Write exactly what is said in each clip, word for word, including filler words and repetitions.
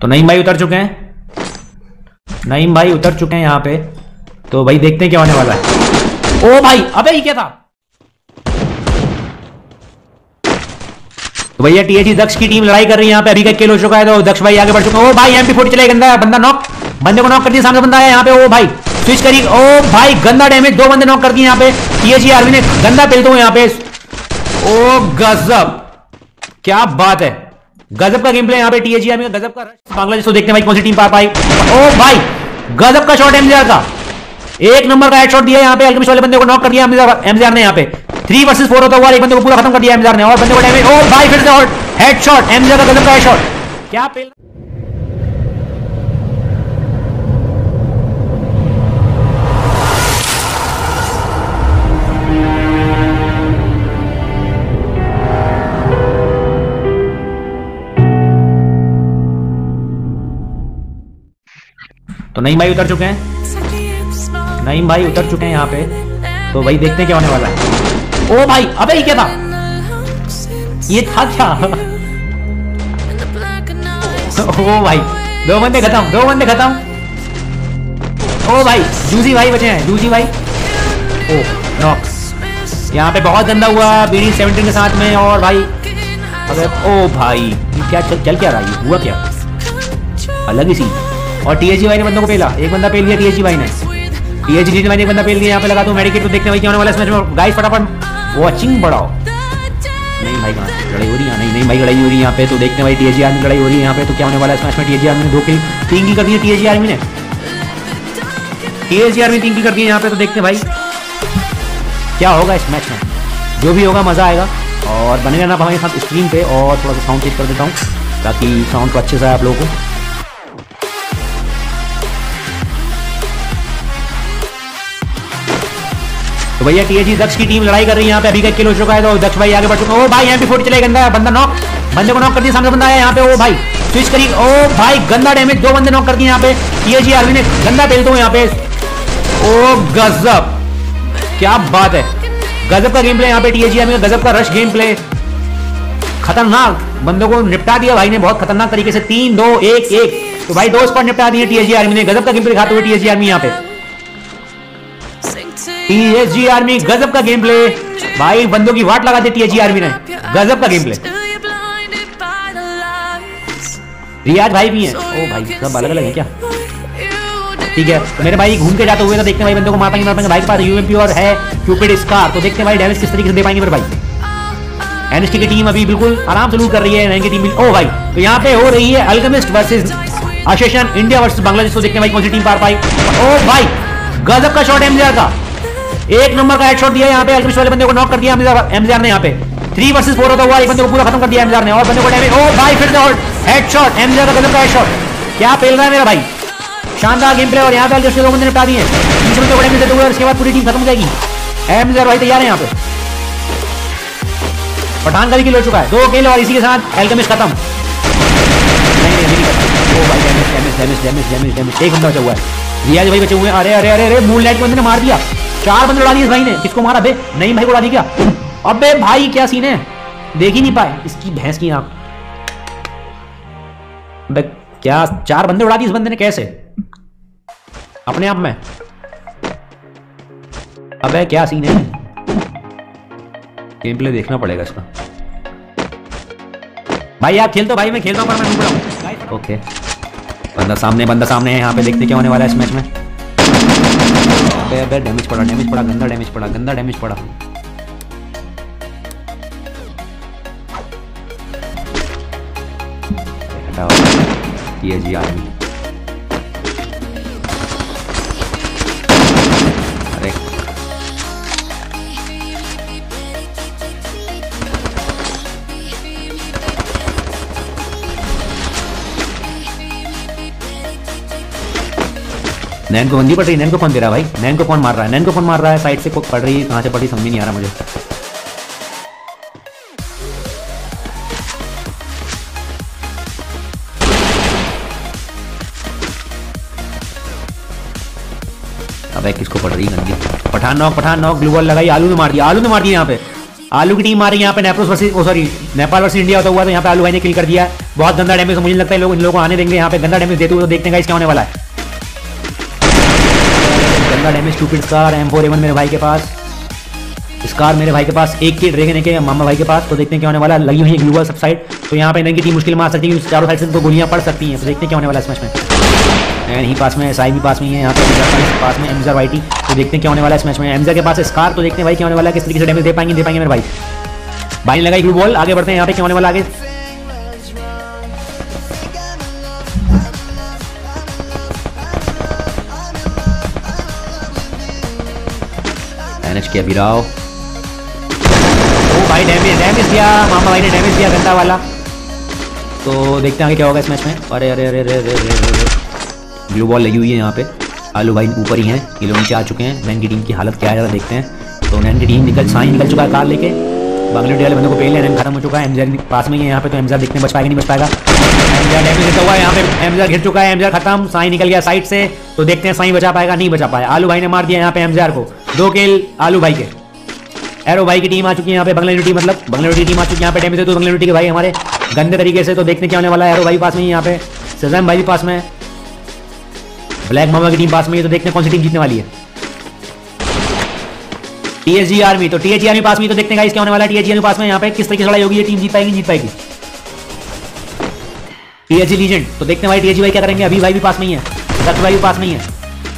तो नईम भाई उतर चुके हैं, नईम भाई उतर चुके हैं यहाँ पे। तो भाई देखते हैं क्या होने वाला है। ओ भाई अबे ये क्या था। तो भैया टीएजी दक्ष की टीम लड़ाई कर रही है यहाँ पे, अभी का किल हो चुका है तो दक्ष भाई आगे बढ़ चुके हैं। ओ भाई एमपी फोर्टी चले गंदा बंदा नॉक, बंदे को नॉक कर दिया, सामने बंदा है यहाँ पे। ओ भाई स्विच करी, ओ भाई गंदा डैमेज, दो बंदे नॉक कर दिए यहाँ पे। टीएजी आर्मी ने गंदा पेल दो यहाँ पे। ओ गजब, क्या बात है, गजब का गेम प्ले यहाँ पे टीएजी आर्मी का, गजब का रश। बांग्लादेश को देखते हैं भाई कौन सी टीम पार पाई। ओ भाई गजब का शॉट एमजीआर का, एक नंबर का हेडशॉट दिया यहाँ पे, अल्केमिस्ट वाले बंदे को नॉक कर दिया एमजीआर ने यहाँ पे। थ्री वर्सेस फोर होता हुआ एक बंदे को पूरा खत्म कर दिया एमजीआर ने, और बंदे को डैमेज। ओ भाई फिर से हेडशॉट, एमजीआर का गजब का हेडशॉट, क्या पेल। तो नईम भाई उतर चुके हैं, नईम भाई उतर चुके हैं यहाँ पे। तो भाई देखते हैं क्या होने वाला है। ओ भाई अबे ये क्या था, ये था क्या। ओ भाई दो बंदे खत्म, दो बंदे खत्म। ओ भाई जूसी भाई बचे हैं, जूसी भाई। ओ नॉक, यहाँ पे बहुत गंदा हुआ बीडी सेवनटीन के साथ में। और भाई अबे ओ भाई क्या चल, चल क्या रहा है, हुआ क्या, अलग ही सीन। और टीएजी भाई ने बंदों को पेला, एक बंदा पेल दिया टीएजी भाई ने, टीएजी भाई ने एक बंदा पेल दिया। यहाँ पे लगा तो मेडिकेट को देखते हैं भाई क्या होने वाला है इस मैच में। गाइस फटाफट वॉचिंग बढ़ाओ। नहीं भाई कहाँ लड़ाई हो रही है, नहीं नहीं भाई लड़ाई हो रही है यहाँ पे। तो देखते हैं भाई टीएजी आर्मी लड़ाई हो रही है यहाँ पे, तो क्या होने वाला है इस मैच में। टीएजी आर्मी ने दो किल, तीन किल कर दिए टीएजी आर्मी ने, टीएजी आर्मी तीन किल कर दिए यहाँ पे। तो देखते हैं भाई क्या होगा इस मैच में, जो भी होगा मजा आएगा। और बने रहना हमारे साथ स्क्रीन पे, और थोड़ा सा साउंड चेक कर देता हूँ ताकि साउंड को अच्छे से आए आप लोगों को। तो भैया टीएजी दक्ष की टीम लड़ाई कर रही है यहाँ पे, अभी का किल हो चुका है तो दक्ष भाई आगे बढ़ चुके हैं। ओ भाई एमपी फोर्टी चले गंदा बंदा नॉक, बंदे को नॉक कर दिया, सामने बंदा है यहाँ पे। ओ भाई स्विच करी, ओ भाई गंदा डैमेज, दो बंदे नॉक कर दिए यहाँ पे। टीएजी आर्मी ने गंदा पेल दो यहाँ पे। ओ गजब, क्या बात है, गजब का गेम प्ले यहाँ पे टीएजी आर्मी का, गजब का रश गेम प्ले, खतरनाक बंदों को निपटा दिया भाई ने बहुत खतरनाक तरीके से। तीन दो एक एक, तो भाई दो स्पॉट निपटा दिए टीएजी आर्मी ने, गजब का गेम प्ले दिखाते हुए टीएजी आर्मी यहाँ पे। टीएजी आर्मी गजब का गेम प्ले भाई, बंदों की वाट लगा दी टीएजी आर्मी ने, गजब का गेम प्ले। रियाज भाई भी हैं, ओ भाई सब अलग अलग है क्या, ठीक है। तो मेरे भाई घूम के जाते हुए तो देखते हैं भाई बंदों को मार पाएंगे, मार पाएंगे। भाई के पास यूएमपी और है क्यूपिड स्कार, तो देखते हैं भाई डैमेज किस तरीके से दे पाएंगे मेरे भाई। एनएसटी की टीम अभी बिल्कुल आराम से लूट कर रही है, नैन की टीम। ओ भाई तो यहाँ पे हो रही है alchemist versus association India versus Bangladesh, तो देखते हैं भाई कौन सी टीम पार पाई। ओ भाई गजब का शॉट एमजीआर का, एक नंबर का हेडशॉट दिया यहाँ पे, अल्केमिस्ट वाले बंदे को नॉक कर दिया एमजीआर ने यहाँ पे। थ्री वर्सेस फोर होता हुआ एक बंदे को पूरा खत्म कर दिया एमजीआर ने, और बंदे को डैमेज। ओ भाई फिर से हेडशॉट, एमजीआर का गजब का हेडशॉट, क्या पेल रहा है मेरा भाई, शानदार गेम प्ले। और यहाँ पे अल्केमिस्ट दो बंदे निपटा दिए, तीस बंदे को डैमेज देते हुए, उसके बाद पूरी टीम खत्म हो जाएगी। एमजीआर भाई तैयार है यहाँ पे, पठान का भी किल हो चुका है, दो किल, और इसी के साथ अल्केमिस्ट खत्म। नहीं नहीं नहीं खत्म। ओ भाई damage damage damage damage damage damage, एक बंदा बचा हुआ है, रियाज भाई बचे हुए हैं। अरे अरे अरे अरे मूनलाइट को बंदे ने मार दिया, चार बंदे उड़ा दिए इस भाई ने। किसको मारा बे, नहीं भाई को उड़ा दी क्या। अबे भाई क्या सीन है, देख ही नहीं पाए इसकी भैंस की आंख। अबे क्या चार बंदे उड़ा दिए इस बंदे ने, कैसे अपने आप में। अबे क्या सीन है, गेम प्ले देखना पड़ेगा इसका। भाई आप खेल तो भाई, मैं खेलता हूँ पर मैं नहीं हूँ। ओके बंदा सामने, बंदा सामने है यहाँ पे, देखते क्या होने वाला है इस मैच में। अबे डैमेज पड़ा, डैमेज पड़ा, गंदा डैमेज पड़ा, गंदा डैमेज पड़ा। हटाओ टीएजी आर्मी। अरे नैन को बंदी पड़ रही है, नैन को कौन दे रहा है भाई, नैन को कौन मार रहा है, नैन को कौन मार रहा है, साइड से पड़ रही है, कहां से पड़ रही समझ नहीं आ रहा मुझे। अबे किसको पड़ रही है गंदी, Pathan knock, Pathan knock, glue ball लगाई, आलू ने मार दिया, आलू ने मार दिया यहाँ पे, आलू की टीम मार रही है यहाँ पे। नेप्रोस versus oh sorry Nepal versus India होता हुआ, तो यहाँ पे आलू भाई ने किल कर दिया। बहुत गंदा डैमेज, मुझे लगता है लोग इन लोगों को आने देंगे यहाँ पे, गंदा डैमेज देते हुए तो देखते हैं गाइस क्या होने वाला है। गंदा damage stupid scar, M four A one मेरे भाई के पास, स्कार मेरे भाई के पास, एक की ड्रैगन के मामा भाई के पास। तो देखते हैं क्या होने वाला है। लगी हुई है ग्लूवल सब साइड, तो यहाँ पे इनकी टीम मुश्किल में आ सकती है, चारों साइड से तो गोलियां पड़ सकती हैं। तो देखते हैं क्या होने वाला है इस मैच में। एंड ही पास में साई भी पास में है, यहाँ पे पास में एमजर वाईटी। तो देखते हैं क्या होने वाला है इस मैच में। एमजर के पास स्कार, तो देखते हैं भाई क्या होने वाला है, किस तरीके से डैमेज दे पाएंगे दे पाएंगे मेरे भाई। भाई ने लगाई ग्लू बॉल, आगे बढ़ते हैं यहाँ पे क्या होने वाला आगे। मैनेज किया बिराव, ओ भाई डैमेज डैमेज दिया, मामा भाई ने डैमेज दिया गंदा वाला। तो देखते हैं आगे क्या होगा इस मैच में। अरे अरे अरे अरे अरे अरे ब्लू बॉल लगी हुई है यहाँ पे, आलू भाई ऊपर ही हैं, ये लोग नीचे आ चुके हैं। नैन की टीम की हालत क्या है ज़रा देखते हैं। तो नैन की टीम निकल साई निकल चुका है कार लेके, बांग्लादेश वाले बंदों को पेल लेना खत्म हो चुका है। एमजर पास में ही है यहाँ पे, तो एमजर देखते हैं बच पाएगा नहीं बच पाएगा। एमजर डैमेज देता हुआ यहाँ पे, एमजर घिर चुका है, एमजर खत्म, साई निकल गया साइड से। तो देखते हैं साई बचा पाएगा नहीं बचा पाया। आलू भाई ने मार दिया यहाँ पे एमजर को, दो किल आलू भाई के। एरो भाई की टीम आ चुकी है यहाँ पे, बंगला यूनिटी मतलब बंगला यूनिटी टीम आ चुकी है यहाँ पे। डैमेज तो बंगला यूनिटी के भाई हमारे गंदे तरीके से। तो देखते हैं क्या होने वाला है। एरो भाई पास में यहाँ पे, सजम भाई भी पास में, ब्लैक मामा की टीम पास में है। तो देखते हैं कौन सी टीम जीतने वाली है। टीएसजी आर्मी, तो टीएसजी आर्मी पास में, तो देखते हैं गाइस क्या होने वाला है। टीएसजी आर्मी पास में यहाँ पे किस तरीके से लड़ाई होगी, ये टीम जीत पाएगी जीत पाएगी। टीएसजी लीजेंड, तो देखते हैं भाई टीएसजी भाई क्या करेंगे। अभी भाई भी पास में ही है, दक्ष भाई भी पास में ही है।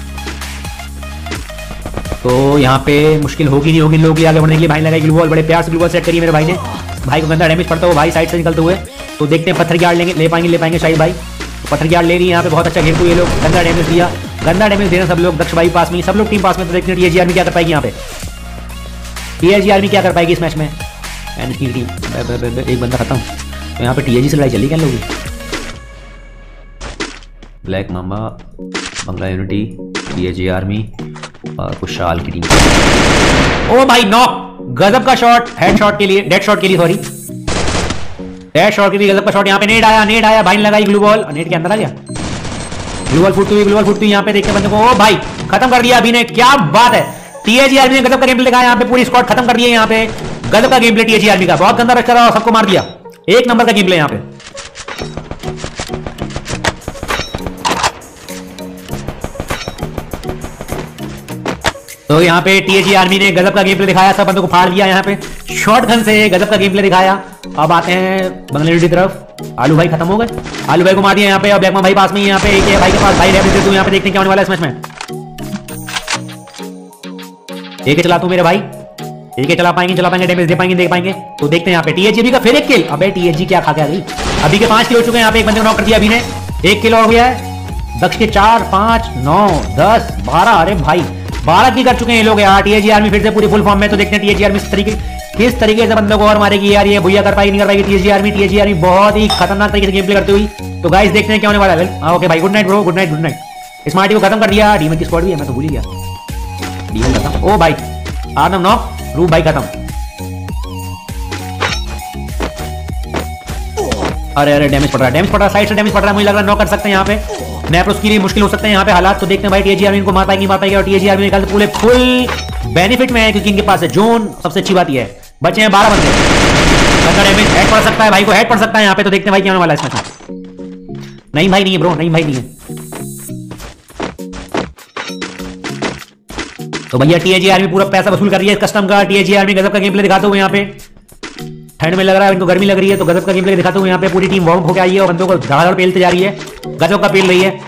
तो यहाँ पे मुश्किल होगी नहीं होगी लोगों की आगे बढ़ने के लिए। भाई लगाई ग्लू बॉल, बड़े प्यार से ग्लू बॉल सेट करिए मेरे भाई ने। भाई को गंदा डैमेज पड़ता हो भाई साइड से निकलते हुए। तो देखते हैं पत्थर की आड़ लेंगे, ले पाएंगे ले पाएंगे शाहिद भाई। पत्थर की आड़ ले रही है यहाँ पे, बहुत अच्छा घेर को ये लोग, गंदा डैमेज दिया, गंदा डैमेज दे रहे हैं सब लोग। दक्ष भाई पास में, सब लोग टीम पास में। तो देखते हैं टीएसजी आर्मी क्या कर पाएगी यहाँ पे, टीएसजी आर्मी क्या कर पाएगी इस मैच में। एंड की टीम एक बंदा खत्म। तो यहाँ पे टीएसजी से लड़ाई चली क्या लोग। ब्लैक मामा, बंगला यूनिटी, टीएसजी आर्मी और खुशहाल की टीम। ओ भाई नॉक, गजब का शॉट, हेड शॉट के लिए, डेड शॉट के लिए सॉरी, डेड शॉट के लिए गजब का शॉट। यहाँ पे नेट आया, नेट आया, भाई ने लगाई ग्लू बॉल, नेट के अंदर आ गया। ग्लू बॉल फूटती हुई, ग्लू बॉल फूटती हुई यहाँ पे देखते बंदे को। ओ भाई खत्म कर दिया अभी ने, क्या बात है। टीएसजी आर्मी ने गजब का गेम प्ले दिखाया यहाँ पे, पूरी स्क्वाड खत्म कर दिया यहाँ पे। गजब का गेम प्ले टीएसजी आर्मी का, बहुत गंदा रश करा और सबको मार दिया। एक नंबर का गेम प्ले यहाँ पे। तो यहाँ पे टीएसजी आर्मी ने गजब का गेम प्ले दिखाया, सब बंदों को फाड़ दिया यहाँ पे शॉटगन से, गजब का गेम प्ले दिखाया। अब आते हैं बंगलादेश की तरफ। आलू भाई खत्म हो गए, आलू भाई को मार दिया यहाँ पे। और ब्लैक भाई पास में यहाँ पे, एक भाई के पास भाई डैमेज देते हुए यहाँ पे देखते हैं क्या होने वाला है इस मैच में। एक चलाता हूं मेरे भाई, एक चला पाएंगे चला पाएंगे डैमेज दे पाएंगे दे पाएंगे। तो देखते हैं यहाँ पे टीएसजी का फिर एक किल। अबे टीएसजी क्या खा के आ गई। अभी के पांच किल हो चुके हैं यहाँ पे, एक बंदे को नॉक कर दिया अभी ने, एक किल हो गया है। दक्ष के चार पांच नौ दस बारह, अरे भाई बारह की कर चुके हैं ये लोग यार। टीएसजी आर्मी फिर से पूरी फुल फॉर्म में। तो देखते हैं टीएसजी आर्मी इस तरीके किस तरीके से बंदों को और मारेगी यार, ये भैया कर पाएगी नहीं कर पाएगी टीएसजी आर्मी। टीएसजी आर्मी बहुत ही खतरनाक तरीके से गेम प्ले करती हुई। तो गाइस देखते हैं क्या होने वाला है। ओके भाई, good night bro, good night good night. Smarty को खत्म कर दिया, डीमन की स्क्वाड भी है, मैं तो भूल ही गया। डीमन खत्म, ओ भाई आदम नॉक, रूप भाई खत्म। अरे अरे डैमेज पड़ रहा है, डैमेज पड़ रहा है, साइड से डैमेज पड़ रहा है, मुझे लग रहा है नॉक कर सकते हैं यहाँ पे। नैप्रोस के लिए मुश्किल हो सकते हैं यहाँ पे हालात। तो देखते हैं भाई टीएसजी आर्मी इनको मार पाएगी मार पाएगी। और टीएसजी आर्मी निकाल पूरे फुल बेनिफिट में है, क्योंकि इनके पास है जोन। सबसे अच्छी बात यह है बचे हैं बारह बंदे, गंदा डैमेज हेड पड़ सकता है भाई को, हेड पड़ सकता है यहाँ पे। तो देखते हैं भाई क्या होने वाला है इसमें। नहीं भाई नहीं है ब्रो, नहीं भाई नहीं है। तो भैया टीएसजी आर्मी पूरा पैसा वसूल कर रही है कस्टम का। टीएसजी आर्मी गजब का गेम प्ले दिखाते हुए यहाँ पे, ठंड में लग रहा है इनको गर्मी लग रही है, तो गजब का गेम प्ले दिखाते हुए यहाँ पे पूरी टीम वार्म होकर आई है और बंदों को धड़ाधड़ पेलते जा रही है, गजब का पेल रही है।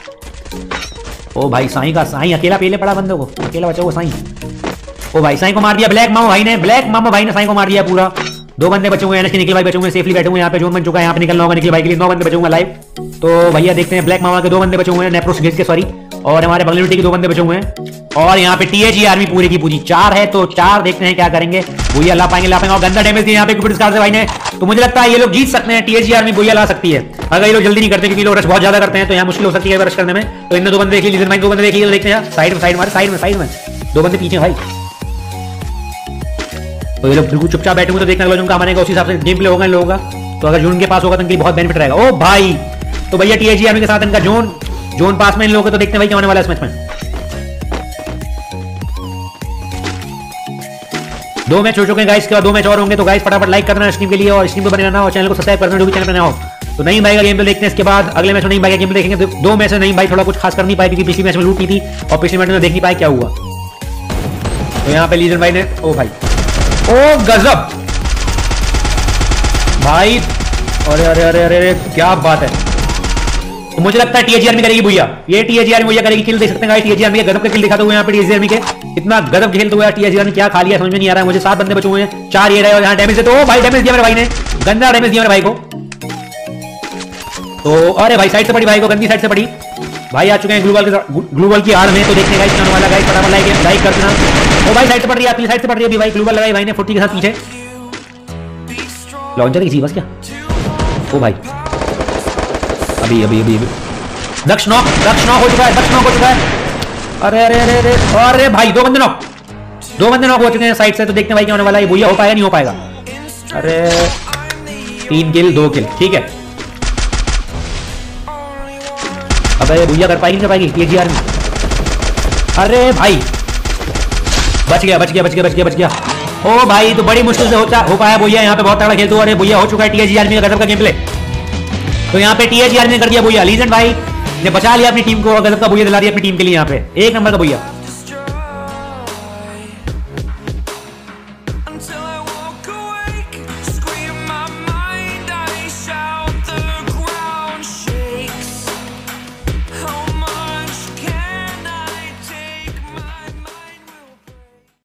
ओ भाई साई का, साई अकेला पेले पड़ा बंदों को, अकेला बचा वो साई। ओ भाई साई को मार दिया ब्लैक मामा भाई ने, ब्लैक मामा भाई ने साई को मार दिया पूरा। दो बंदे बचे हुए हैं, निखिल भाई बचे हुए हैं, सेफली बैठे हुए हैं यहाँ पे, जोन बन चुका है यहाँ पे, निकलना होगा निखिल भाई के लिए। नौ बंदे बचे हुए हैं लाइव। तो भैया देखते हैं ब्लैक मामा के दो बंदे बचे हुए हैं, नेप्रोस के सॉरी, और हमारे बंगलादेश के दो बंदे बचे हुए हैं। और यहाँ पे टीएसजी आर्मी पूरी की पूरी चार है, तो चार देखते हैं क्या करेंगे। बुया ला पाएंगे ला पाएंगे। और गंदा डैमेज दिया यहाँ पे क्यूपिड स्कार से भाई ने। तो मुझे लगता है ये लोग जीत सकते हैं, टीएसजी आर्मी बुया ला सकती है अगर ये लोग जल्दी नहीं करते, क्योंकि लोग रश बहुत ज्यादा करते हैं, तो यहाँ मुश्किल हो सकती है रश करने में। तो इन दो बंदे देख लीजिए, दो बंदे देखिए, देखते हैं साइड में साइड में साइड में साइड में दो बंदे पीछे भाई। तो ये लोग बिल्कुल चुपचाप बैठे हुए, तो देखना जो उनका मानेगा उस हिसाब से गेम प्ले होगा इन लोगों का। तो अगर जोन के पास होगा तो इनके बहुत बेनिफिट रहेगा। ओ भाई तो भैया टीएसजी आर्मी के साथ इनका जोन जोन पास में इन लोगों को। तो देखते हैं भाई क्या होने वाला है इस मैच में। दो मैच हो चुके हैं गाइस, के बाद दो मैच और होंगे। तो गाइस फटाफट लाइक करना स्ट्रीम के लिए और स्ट्रीम पे बने रहना और चैनल को सब्सक्राइब करना जो भी चैनल पे नया हो। तो नहीं भाई का गेम प्ले देखते हैं, इसके बाद अगले मैच में नहीं भाई का गेम प्ले देखेंगे। तो दो मैच में नहीं भाई थोड़ा कुछ खास कर नहीं पाए क्योंकि पिछली मैच में लूट की थी और पिछले मैच में देख नहीं पाए क्या हुआ। तो यहाँ पे लीजन भाई ने ओ भाई ओ गजब भाई, अरे अरे अरे अरे अरे क्या बात है। तो मुझे लगता है टीएजी आर्मी करेगी भैया, ये टीएजी आर्मी भैया करेगी किल, देख सकते हैं टीएजी आर्मी के गजब का किल दिखाते हुए यहाँ पे टीएजी आर्मी के, इतना गजब खेलते हुए टीएजी आर्मी क्या खा लिया समझ में नहीं आ रहा है मुझे। सात बंदे बचे हुए हैं, चार ये रहे और यहाँ डैमेज है। तो भाई डैमेज दिया मेरे भाई ने, गंदा डैमेज दिया मेरे भाई को। तो अरे भाई साइड से पड़ी भाई को, गंदी साइड से पड़ी भाई। आ चुके हैं ग्लूबल ग्लूबल की आड़ में, तो देखने गाइस क्या होने वाला गाइस, फटाफट लाइक लाइक कर देना। ओ भाई साइड से पड़ रही है, अपनी साइड से पड़ रही है अभी भाई, ग्लूबल लगाई भाई ने फोर्टी के साथ पीछे। लॉन्चर किसी बस क्या ओ भाई, अभी अभी अभी अभी दक्ष नॉक, दक्ष नॉक हो चुका है, दक्ष नॉक हो चुका है। अरे अरे अरे अरे अरे भाई दो बंदे नॉक, दो बंदे नॉक हो चुके हैं साइड से। तो देखते हैं भाई क्या होने वाला है, भैया हो पाएगा नहीं हो पाएगा। अरे तीन किल दो किल ठीक है। अबे भैया कर पाएगी नहीं कर पाएगी टीएजी आर्मी। अरे भाई बच गया बच गया बच गया बच गया बच गया। ओ भाई तो बड़ी मुश्किल से होता हो पाया भैया, यहाँ पे बहुत तगड़ा खेल तो। अरे भैया हो चुका है टीएजी आर्मी का गजब का गेम प्ले। तो यहाँ पे टीएजी आर्मी ने कर दिया भैया, लीजेंड भाई ने बचा लिया अपनी टीम को, गजब का भैया दिला दिया अपनी टीम के लिए यहाँ पे, एक नंबर का भैया।